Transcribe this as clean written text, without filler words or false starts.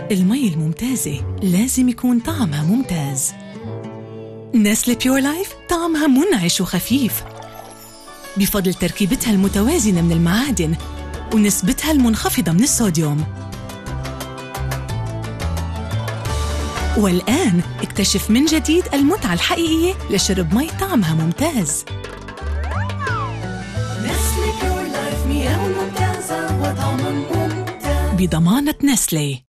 المي الممتازة لازم يكون طعمها ممتاز. نسلي بيور لايف طعمها منعش وخفيف بفضل تركيبتها المتوازنة من المعادن ونسبتها المنخفضة من الصوديوم. والآن اكتشف من جديد المتعة الحقيقية لشرب مي طعمها ممتاز. نسلي بيور لايف، مياه ممتازة وطعم ممتاز بضمانة نسلي.